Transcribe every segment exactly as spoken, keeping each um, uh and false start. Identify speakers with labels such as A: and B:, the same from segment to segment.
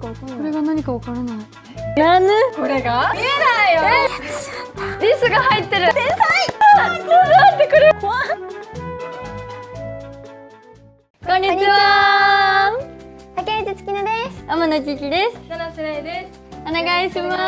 A: かわかんない。
B: これが何かわからない。なぬ？
A: これが見えないよ。
B: リスが入ってる。天才。ちょっと待ってくれ。怖い。こんにちは。
A: 竹内月乃です。
B: 天野千々です。
A: 七瀬玲です。
B: お願いします。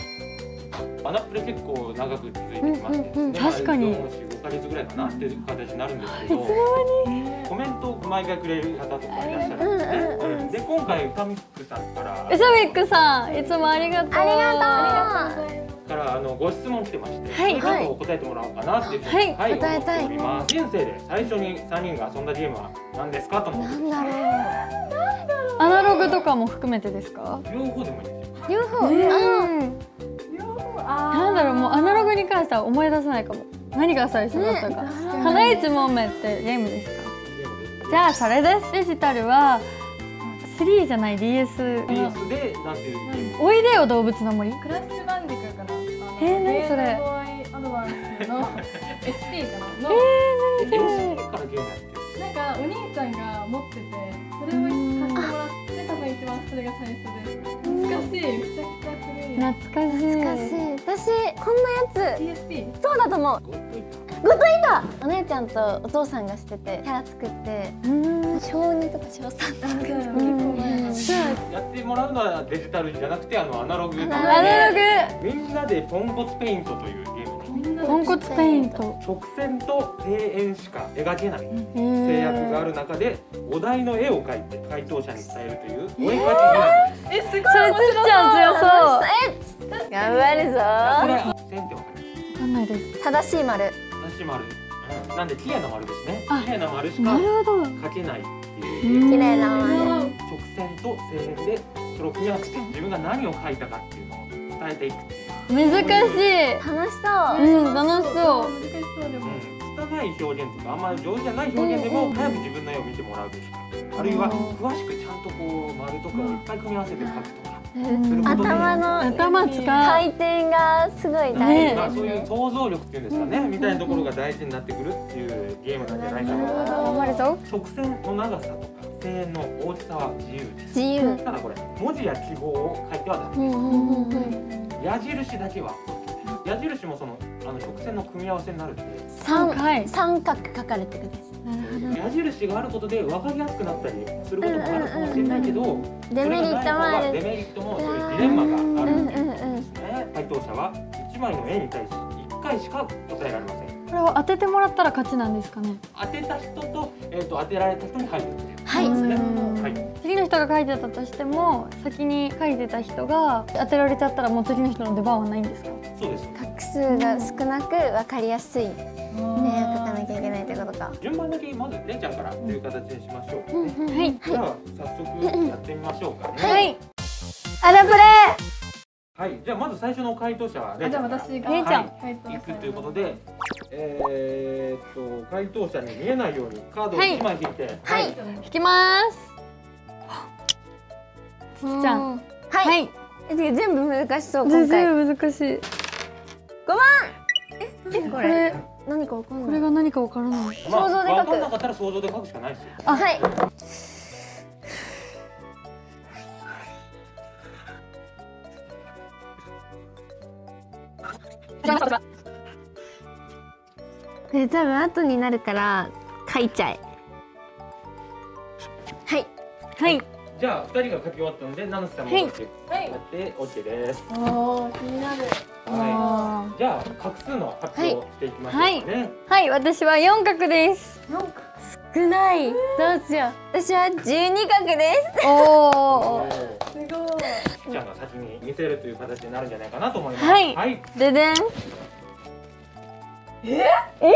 C: アナプレ結構長く続いてきましてですね、
B: 確かに
C: よん、ごかげつぐらいかなっていう形になるんですけど、
B: いつの間に
C: コメントを毎回くれる方とかいらっしゃるんですね。うんで今回ウタミックさんから
B: ウサミックさん、いつもありがとう。
A: ありがとう。
C: からあのご質問来てまして、
B: はい
C: それちょっと答えてもらおうかなっていうふうに、
B: はい
C: はい、
A: 答えたい
C: 思っております。人生で最初にさんにんが遊んだゲームは何ですかと思って
A: なんだろう。
B: アナログとかも含めてですか？
C: 両方でもいいですよ。
A: 両方。
B: うん
A: あ
B: なんだろう、もうアナログに関しては思い出せないかも。何が最初だったか。
A: ね
B: 花一問目ってゲームですか？
C: ゲームです
B: じゃあそれです。デジタルはスリーじゃない ディーエス。
C: ディーエスでなんていうゲーム？
B: おいでよ動物の森。
D: クラッシュバンディクーかな。
B: えー何それ
D: ゲームボーイアドバンスの エスピー かなの。
B: えー、何それ。
C: エスピーからゲームやってる。
D: なんかお兄ちゃんが持ってて、それを貸してもらって多分一番それが最初です。懐かしい。めちゃくちゃ古い。
B: 懐かしい。
A: 懐かしい。私こんなや
D: ティーエスピー。
A: つそうだと思う。
C: ゴッドイッター。
A: ゴッドイーター。お姉ちゃんとお父さんがしててキャラ作って
B: うん。
A: 小二とか小三とか。
D: あ、じゃあ結構前の。
C: やってもらうのはデジタルじゃなくてあのアナログ。
A: ア
B: アナログ。
C: みんなでポンコツペイントというゲームに
D: みんなで
B: ポンコツペイント。
C: 直線と庭園しか描けない
B: 制
C: 制約がある中でお題の絵を描いて回答者に伝えるというお絵描きゲームです。
D: え、すごい
B: それつっちゃん強そう。
A: え、頑張るぞ
C: これ線ってわかり
B: わかんないです。
A: 正しい丸。
C: ます？正しい丸。うんなんで綺麗な丸ですね。
B: あ
C: 綺麗な丸しか
B: なるほど。
C: 描けないっていう
A: 綺麗な丸。
C: 直線と正線でそれを組み合わせて自分が何を描いたかっていうのを伝えていくっていう。
B: 難しい。
A: 楽しそう。
B: うん、楽しそう。
D: 難しそうでも。
C: うん拙い表現とかあんまり上手じゃない表現でも早く自分の絵を見てもらうべきか、あるいは詳しくちゃんとこう丸とかをいっぱい組み合わせて描くとかすることで、
A: 頭の
B: 頭使う。
A: 回転がすごい大
B: ね
A: 事
C: まあそういう想像力っていうんですかね、みたいなところが大事になってくるっていうゲームなんじゃないかなと。
B: 頑張るぞ。
C: 直線の長さとか線の大きさは自由です。
A: 自由。
C: ただこれ文字や記号を書いてはダメ。
A: うんうんうんうん。
C: 矢印だけは OK です。矢印もそのあの直線の組み合わせになるんで。
A: 三
B: はい
A: 三角書かれてるです。
B: なるほど。
C: 矢印があることで分かりやすくなったりすることもあるかもしれないけど、
A: デメリットもある。
C: デメリットもそういうジレンマがあるっていうこと
A: うんうん
C: ですね。回答者はいちまいの絵に対しいっかいしか答えられません。
B: これを当ててもらったら勝ちなんですかね。
C: 当てた人と、えー、と当てられた人に入るっていう
A: はい
C: ことですね。
B: うん
C: はい。
B: 次の人が書いてたとしても、先に書いてた人が当てられちゃったらもう次の人の出番はないんですか？
C: そうです。
A: 画数が少なく分かりやすい絵を描かなきゃいけないってことか。
C: 順番だけまずれいちゃんからという形にしましょうかね。
B: はい。
C: じゃあ早速やってみましょうかね。
B: はい。アナプレ。
C: はい。じゃあまず最初の回答者はれいち
D: じゃあ
C: ゃんから
D: 私が。
B: れいちゃん
D: 回答
C: いくということで、えー、っと回答者に見えないようにカードをいちまい引いて、
A: はい
B: 引きます。つっちゃん。
A: は。
B: はいい。
A: えてか全部難しそう今
B: 全
A: 回。
B: 然難しい。
A: えこれ
B: これ
A: 何かわかんない。
B: これが何かわからない。
C: まあ
A: 想像で書く
C: 分かんなかったら想像で書くしかないですよ。
A: あはい。これ多分後になるから書いちゃえ。はい。
B: はい。
C: じゃあふたりが書き終わったので七瀬さんも
B: はい
C: やってやって OK です。
D: おー、気になる。
C: は。
B: はい
C: じゃあ画数の発表をしていきましょうかね。
B: い。はい、私は四角です。
A: 少ない。どうしよう。私は十二角です。
B: おお。
C: おー
D: すごい。
C: ちゃんが先に見せるという形になるんじゃないかなと思います。
B: はい
C: はい。
B: ででん。
D: え？
B: え？何これ？わかん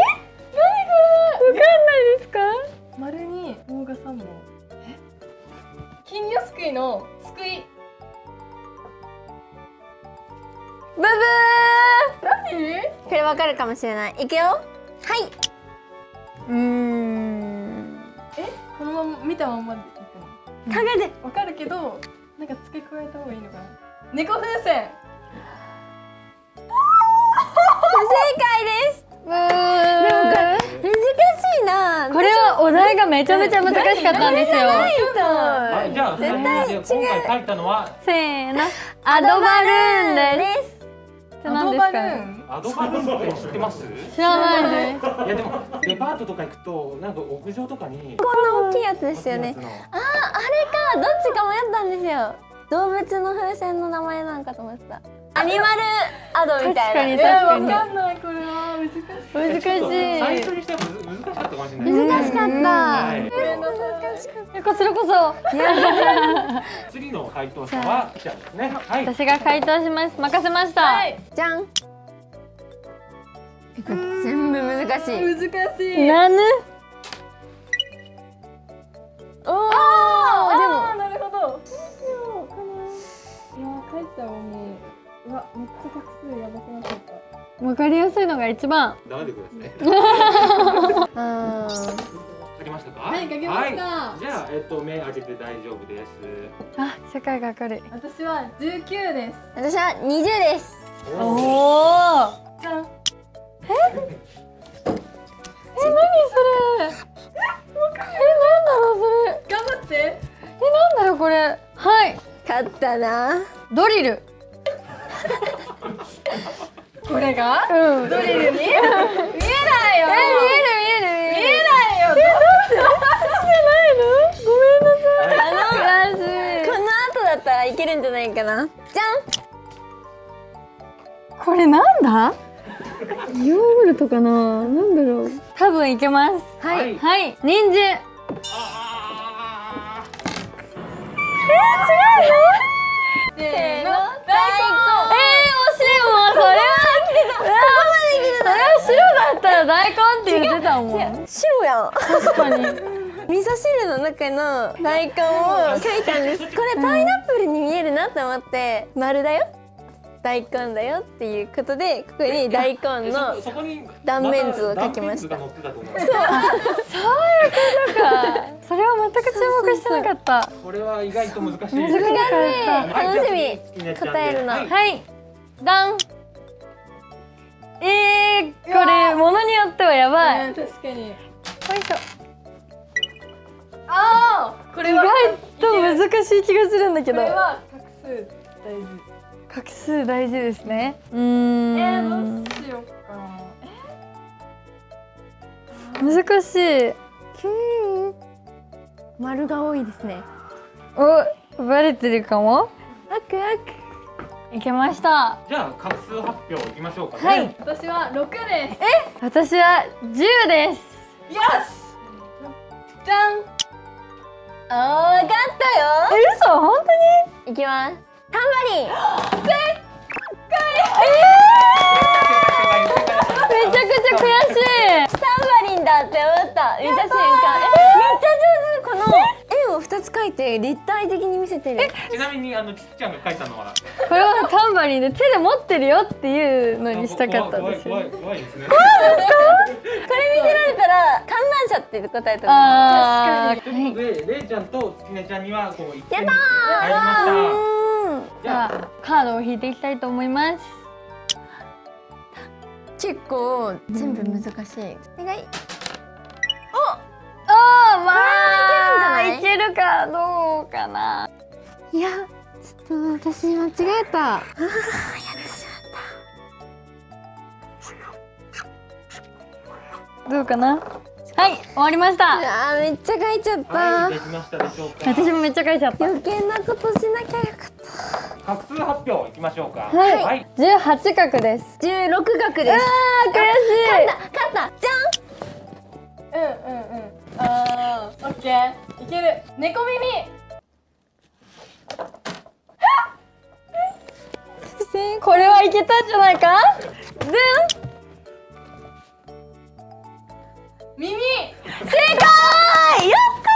B: ないですか？
D: 丸に棒が三本。え？金魚すくいのすくい。
B: ブブ
D: 何？
A: これわかるかもしれない。いくよ。はい。
B: ー。うーん。
D: え？このまま見たまんまでいくの？
A: 考えて。
D: わかるけど、なんか付け加えた方がいいのかな。猫風船。
A: 不正解です。
B: ブー。
A: 難しいな。
B: これははお題がめちゃめちゃ難しかったんですよ。
C: はい、じゃあ
A: 絶対
C: 今回書いたのは
B: せーの、アドバルーンです。って何ですかね。
C: アドバルーンって知ってます？
B: 知らないです。
C: いやでもデパートとか行くとなんか屋上とかに
A: こんな大きいやつですよね。あー、あれか、どっちか迷ったんですよ。動物の風船の名前なんかと思ってた。アニマルアドみたいな。
B: 確かに
D: わかんない、これは難しい。
B: 難しい。
C: 最初にしては難しかったかもしれないです。
A: 難しかった。
C: はい
D: ごめんなさい。
B: こちらこそ。
C: 次の回答者は記者ですね。はい。
B: 私が回答します。任せました。
A: じゃん。え、これ全部難しい。
D: 難しい。
B: なぬ。
A: おお、
D: あー、なるほど。どうしようかな。いやー、書いちゃおうもう。うわ、めっちゃ画数やばくなっちゃった。
B: わかりやすいのが一番。
C: ダメでください。
A: でも。あ
C: 書きましたか？
D: はい、書きました。
C: はい。じゃあえっと目開けて大丈夫です。
B: あ、世界が明るい。
D: 私はじゅうきゅうです。
A: 私はにじゅうです。
B: おお。
D: じゃん。
B: え、何それ。え、なんだろうそれ。
D: 頑張って。
B: え、なんだろうこれ。はい。
A: 勝ったな。
B: ドリル。
D: これが
B: うん。
D: ドリルに見えないよ。
B: え、見える見える見える。
D: 見えないよ。
A: あの、この後だったらいけるんじゃないかな。じ
B: これなんだ？ヨーグルトかな？なんだろう。多分いけます。
A: ゃん。はい。
C: はい。
B: はい、人参。
C: あ
D: せーの。
B: えー、惜しいもん。それは。それは白だったら大根って言ってたもん。
A: 白やん。
B: 確かに。
A: 味噌汁の中の大根を書いたんです。これパイナップルに見えるなと思って丸だよ、大根だよっていうことでここに大根
C: ー
A: の
C: そそこに
A: 断面図を描きました。
C: 断面図が載ってたと思います。
B: そういうことか。それは全く注目してなかった。
C: これは意外と難しい。
B: 難しかった。
A: 楽しみ。答えるの。
C: はい
B: はい、ダン。えー、これ物によってはやばい。
D: うん、確かに。
B: よいしょ。
D: ああ、これは
B: 意外と難しい気がするんだけど。
D: これは画数大事。
B: 画数大事ですね。うーん。
D: えー、どうしようかな。
B: 難しい。
A: 丸が多いですね。
B: お、バレてるかも。
A: あくあく。
B: いけました。
C: じゃあ画数発表いきましょうかね。
B: はい。
D: 私は六です。
B: 私はじゅうです。
D: よし。じゃん。
A: あー、わかったよ。
B: え、嘘？本当に？
A: いきます。タンバリン。
B: めちゃくちゃ悔しい。
A: タンバリンだって思った。見た瞬間。え、めっちゃ上手。この円を二つ描いて立体的に見せてる。
C: ちなみにあのちっちゃんが書いたのは
B: これはタンバリンで手で持ってるよっていうのにしたかったんですよ。
C: 怖い怖い怖いですね。
A: これ見せられたら観覧車って答えたの。
B: ああ、
C: ということで、れいちゃんとつきねちゃんにはこう一点
A: やったー
C: 入りました。
A: うん。
C: じゃあ
B: じゃあカードを引いていきたいと思います。
A: 結構全部難しい。お願い。
B: ああ、まあ
A: いけるんじゃない
B: いけるかどうかな。
A: いや、ちょっと私間違えた。ああ、やってし
B: どうかな。はい、終わりました。
A: まった。あー、めっちゃ書いちゃった。
C: はい、できましたでしょうか。
B: 私もめっちゃ書いちゃった。
A: 余計なことしなきゃよかった。
C: 画数発表いきましょうか。
B: はい
C: はい。
B: じゅうはち角です。
A: 十六角です。
B: あー、悔しい。
A: 勝った、勝った、じ
D: うんうんうん。ああ、オッケー。いける。猫耳。
B: これはいけたんじゃないか。でん。
D: 耳。
B: 正解。や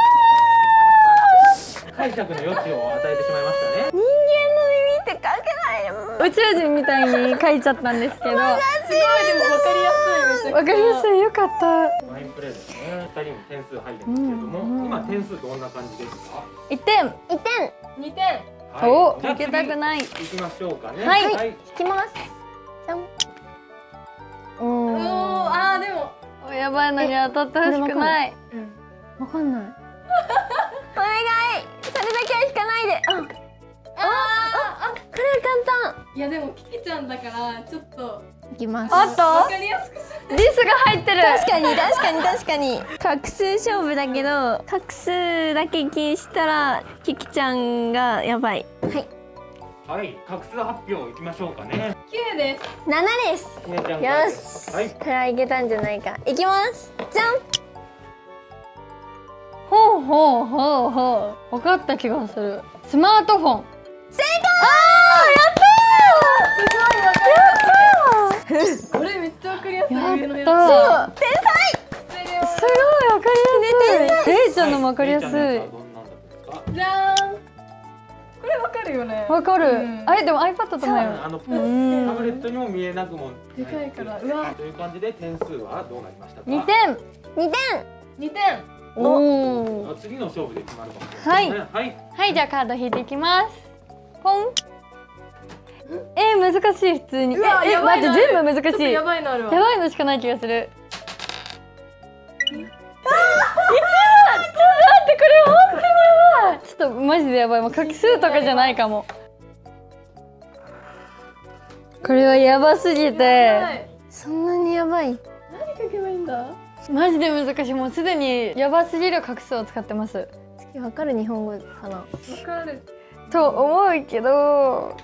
B: っ
C: 解釈の余地を与えてしまいましたね。
A: ゃん。人間の耳って書けないもん。
B: たー。宇宙人みたいに書いちゃったんですけど。わか
D: すごいでもわかりやすい。めちゃくちゃ
B: りやすい。よかった。
C: ファインプレーですね。二人に点数入るんですけれども、
B: うん
C: 今点数どんな感じですか。
B: 一点。
A: 一点。
D: 二点。
C: はい
B: お、
C: じゃあ
B: 負けたくない。
C: 次行きましょうかね。
B: はい
C: はい。
A: 引きます。じゃん。
D: う
A: お
D: おー、ああでも。
B: やばいのに当たってほしくない。
D: うん。
B: わかんない。
A: お願いそれだけは引かないで。あああこれは簡単。
D: いやでもキキちゃんだからちょっと
A: いきます。
B: あっと
D: わかりやすくする。
B: リスが入ってる。
A: 確かに確かに確かに画数勝負だけど画数だけ気にしたらキキちゃんがやばい。はい
C: はい画数発表いきましょうかね。
D: きゅうです。
A: ななです。
C: ひねちゃんから
A: よ
C: です
A: し、
C: はい
A: これはいけたんじゃないか。いきますじゃん。
B: ほうほうほうほう。分かった気がする。スマートフォン。
A: 正
D: これめっちゃわかりやすい。
B: やった
D: 上のや
B: ー。
A: 解。天
B: すごい分かりやすい。レイちゃんのも分かりやすい。
C: はいレイちゃんのやつはどんなんだったんですか。
D: つ。じゃーん。これわかるよね。
B: わかる。
D: うん
B: あれでも iPad ともよ。
C: あの
B: ん
C: タブレットにも見えなくも
D: でかいからうわ
C: という感じで点数はどうなりましたか。
B: にてん。
A: 才。にてん。
D: にてん。
B: おお。
C: 次の勝負で決まるかもしれないですね。はい
B: はい、じゃあカード引いていきます。ポン。えー、難しい普通に。え
D: うわ
B: え
D: やばいのある
B: 待って全部難しい。
D: ちょっとや
B: や
D: ばいのあるわ。
B: ばいのしかない気がする。ああ、一番。ちょっと待ってこれ本当にやばい。ちょっとマジでやばい。もう画数とかじゃないかも。これはやばすぎ
D: は
B: て。
D: い。
A: そんなにやばい。
D: 何書けばいいんだ。
B: マジで難しい。もうすでにやばすぎる画数を使ってます。
A: 次わかる日本語かな。
D: わかる。
B: と思うけど。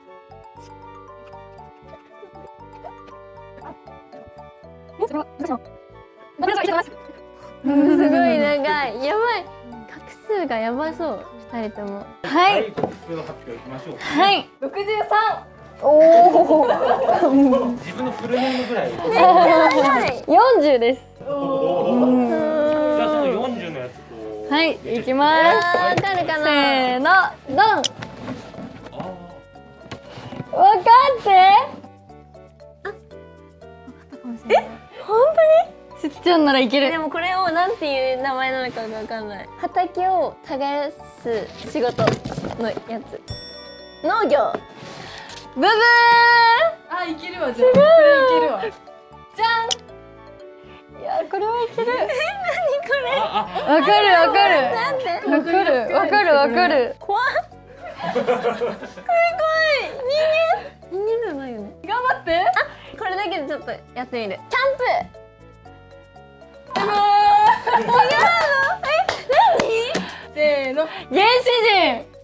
A: すごい長い。やばい。画数がやばそう。二人とも。
B: は
C: はいい画数の発表いきましょうか。
B: はい
D: 六十三。
B: おお
C: 自分のフルネームぐらい。
A: はい。
B: よんじゅうです。
C: おーじゃあそのよんじゅうのやつと。
B: はいいきま
A: あーわかるか
B: す。
A: な。
B: せーのドン。
C: あ
B: わかってすちちゃんならいける。
A: でもこれをなんていう名前なのかがわかんない。畑を耕す仕事のやつ。農業。
B: ブブー。
D: あ、いけるわじゃあ。これいけるわ。じゃん。
B: いやこれはいける。
C: ーああ
B: わかるわかる。
A: なんで？
B: わかるわかるわかる。
A: 怖っ。これ怖い。人間。人間じゃないよね。
D: 頑張って。
A: これだけでちょっとやってみる。キャンプ。
D: せーの。
B: 原始人。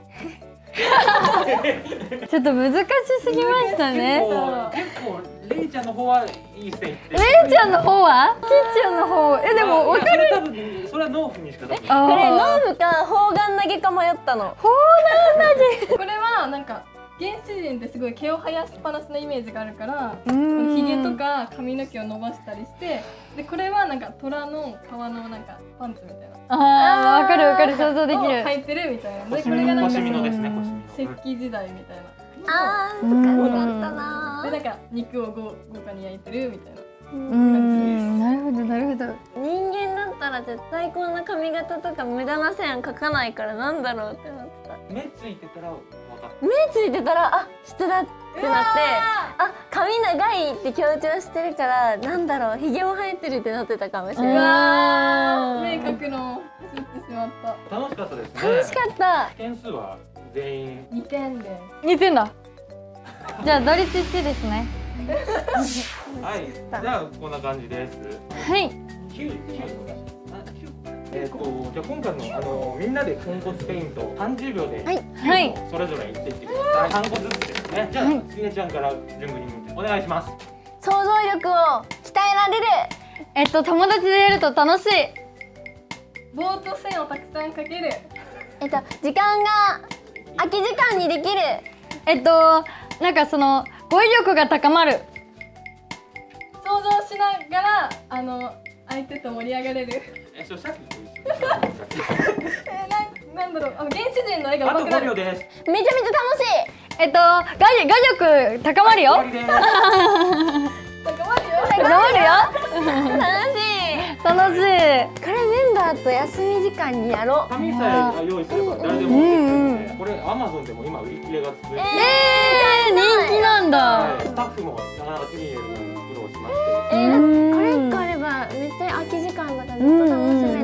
B: ちょっと難しすぎましたね。
C: 結構レイちゃんの方はいい線いってる。
B: レイちゃんの方はちっちゃんの方えでもわかる。
C: いやそれ多分それは農夫にしか多分。
B: あ
A: これ農
B: ー
A: 夫か砲丸投げか迷ったの。
B: ほうなんだ
D: これはなんか原始人ってすごい毛を生やしっぱなしのイメージがあるから、
B: うーん
D: ひげとか髪の毛を伸ばしたりして、でこれはなんか虎の皮のなんかパンツみたいな。
B: あーわかるわかる想像できる。
D: を履いてるみたいな。でこ
C: 腰身の
D: れがなんかそ
C: 腰身のですね
B: うん
C: 腰身の。
D: 石器時代みたいな。
A: あー、
B: うん
A: 難しかったな
D: でなんか肉を豪豪華に焼いてるみたいな。
B: うーんなるほどなるほど。
A: 人間だったら絶対こんな髪型とか無駄な線描かないからなんだろうってなってた。
C: 目ついてたら分かった。
A: 目ついてたらあ人だってなってあ髪長いって強調してるからなんだろうひげも生えてるってなってたかもしれ
B: う
A: ない。
B: わー
D: 目描くの知ってしまった。
C: 楽しかったですね。
A: 楽しかった。
C: 点数は全員。
D: にてんです。
B: 似てんだ。じゃあ打率いちですね。
C: はい。じゃあこんな感じです。
B: はい
C: 九九えっとじゃあ今回のあのみんなでポンコツペイントさんじゅうびょうで
A: はい
B: はい
C: それぞれ言っていってください。さんこずつですね。じゃあ
B: はい
C: つねちゃんから順繰りにお願いします。
A: 想像力を鍛えられる。
B: えっと友達でやると楽しい。
D: 棒と線をたくさん描ける。
A: えっと時間が空き時間にできる。
B: えっとなんかその語彙力が高まる。
D: 想像しながらあの相手と盛り上がれる。
C: えそれさっきと一緒
D: えー、なんなんだろうあの原始人の絵が
C: あと
D: 上手くなる。
C: ごびょうです。
A: めちゃめちゃ楽しい。
B: えっと画画力高まるよ。
C: 終わりです。
D: なんか待ってよ。
B: 高まるよ。
A: 楽しい。
B: 楽しい。
A: これメンバーと休み時間にやろう。
C: 紙さえ用意すれば誰でも持ってくるので、これアマゾンでも今売り切れが続いていて、
B: えー、人気なんだ。
C: はいスタッフもなかなか手に入れるのに苦労しまして、
A: えー、
B: うん
A: これ一個あればめっちゃ空き時間だからずっと楽しめるみんなで。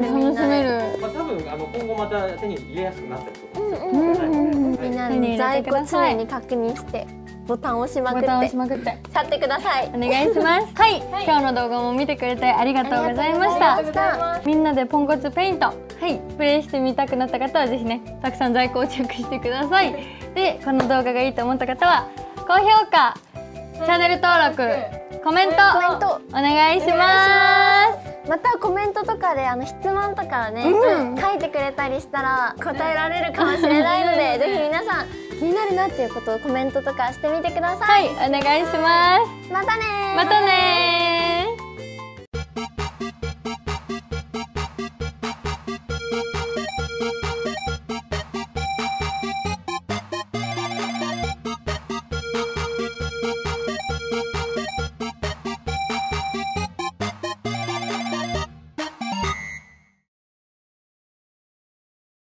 B: ネル。
C: まあ多分あの今後また手に入れやすくなったりとか。
A: うんうんうんみんな
B: 手に入れ
A: 在庫
B: てください
A: 常に確認してボタンを押しまくって
B: ボタンを押しまくって
A: 買ってください。
B: お願いします。はい、今日の動画も見てくれてありがとうございました。
A: ありがとうございました。
B: みんなでポンコツペイント、はい、プレイしてみたくなった方はぜひね、たくさん在庫をチェックしてください。で、この動画がいいと思った方は高評価、チャンネル登録、コメント
A: コメント
B: お願いします。
A: またコメントとかであの質問とかをね、
B: うん
A: 書いてくれたりしたら答えられるかもしれないのでぜひ皆さん気になるなっていうことをコメントとかしてみてください。
B: はい、お願いします。
A: またねー。
B: またねー。